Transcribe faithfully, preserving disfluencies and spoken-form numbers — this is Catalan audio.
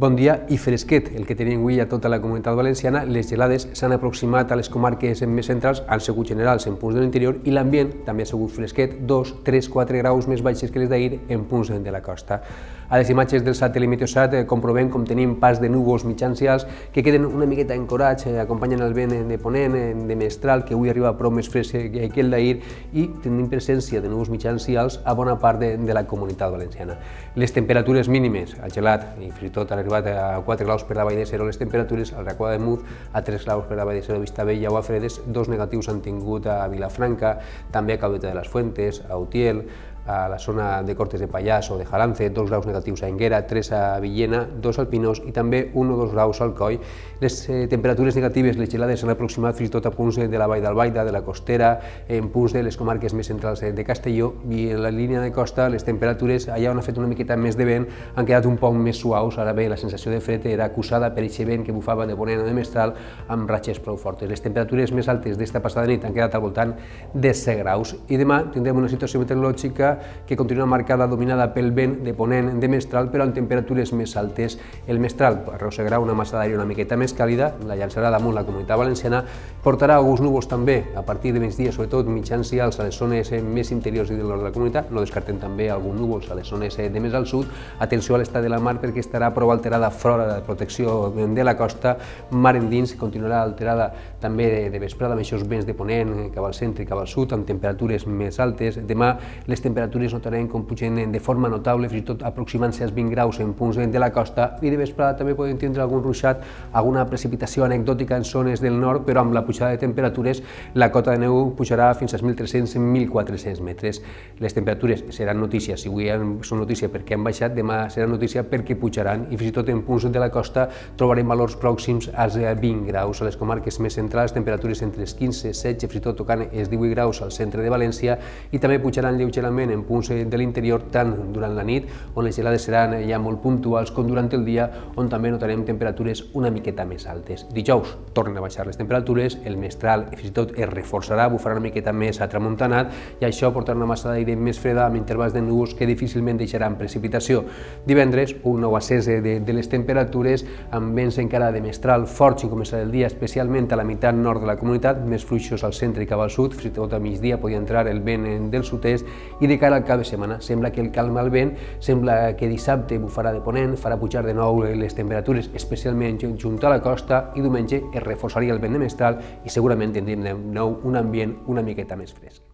Bon dia i fresquet, el que tenim avui a tota la Comunitat Valenciana. Les gelades s'han aproximat a les comarques més centrals, han sigut generals en punts de l'interior i l'ambient també ha sigut fresquet, dos, tres, quatre graus més baixes que les d'ahir en punts de la costa. A les imatges del satèl·lit Meteosat comprovem com tenim pas de núvols mitjans i alts que queden una miqueta encorats, acompanyen el vent de ponent, de mestral, que avui arriba prou més fresc que el d'ahir, i tenim presència de núvols mitjans i alts a bona part de, de la Comunitat Valenciana. Les temperatures mínimes, al gelat, i fins i tot han arribat a quatre graus per davall de zero les temperatures, al Racó de Mur a tres graus per davall de zero a Vistabella o a Fredes, dos negatius han tingut a Vilafranca, també a Caudete de les Fuentes, a Utiel, a la zona de Cortes de Pallars o de Jalance, dos graus negatius a Enguera, tres a Villena, dos al Pinós i també un o dos graus al Coll. Les eh, temperatures negatives, les gelades, s'han aproximat fins i tot a punts de la Vall d'Albaida, de la Costera, en punts de les comarques més centrals de Castelló, i en la línia de costa les temperatures, allà on ha fet una miqueta més de vent, han quedat un poc més suaus. Ara bé, la sensació de fred era acusada per aquest vent que bufava de ponent o de mestral amb ratxes prou fortes. Les temperatures més altes d'esta passada nit han quedat al voltant de set graus i demà tindrem una situació meteorològica que continua marcada, dominada pel vent de ponent de mestral, però amb temperatures més altes. El mestral arrossegarà una massa d'aire una miqueta més càlida, la llançarà damunt la Comunitat Valenciana, portarà alguns núvols també a partir de migdia, sobretot mitjans i alts a les zones més interiors i de l'hora de la comunitat. No descartem també alguns núvols a les zones de més al sud. Atenció a l'estat de la mar, perquè estarà prou alterada fora de protecció de la costa. Mar endins continuarà alterada també de vesprada amb aquests vents de ponent cap al centre i cap al sud, amb temperatures més altes. Demà les temperatures notarem com pugen de forma notable, fins i tot aproximant-se als vint graus en punts de la costa, i de vesprada també podem tindre algun ruixat, alguna precipitació anecdòtica en zones del nord, però amb la pujada de temperatures la cota de neu pujarà fins als mil tres-cents - mil quatre-cents metres. Les temperatures seran notícia, si avui són notícia perquè han baixat, demà serà notícia perquè pujaran, i fins i tot en punts de la costa trobarem valors pròxims als vint graus. A les comarques més centrals, temperatures entre els quinze, setze, fins i tot tocant els divuit graus al centre de València, i també pujaran lleugerament en punts de l'interior, tant durant la nit, on les gelades seran ja molt puntuals, com durant el dia, on també notarem temperatures una miqueta més altes. Dijous tornen a baixar les temperatures, el mestral fins i tot es reforçarà, bufarà una miqueta més atramuntanat, i això portarà una massa d'aire més freda amb intervals de núvols que difícilment deixaran precipitació. Divendres, un nou ascens de, de les temperatures, amb vents encara de mestral forts i començarà el dia, especialment a la meitat nord de la comunitat, més fluixos al centre i cap al sud, fins i tot a migdia podria entrar el vent del sud-est, i de cara al cap de setmana sembla que el calma el vent, sembla que dissabte bufarà de ponent, farà pujar de nou les temperatures, especialment junt a la costa, i diumenge es reforçaria el vent de mestral i segurament tindrem de nou un ambient una miqueta més fresc.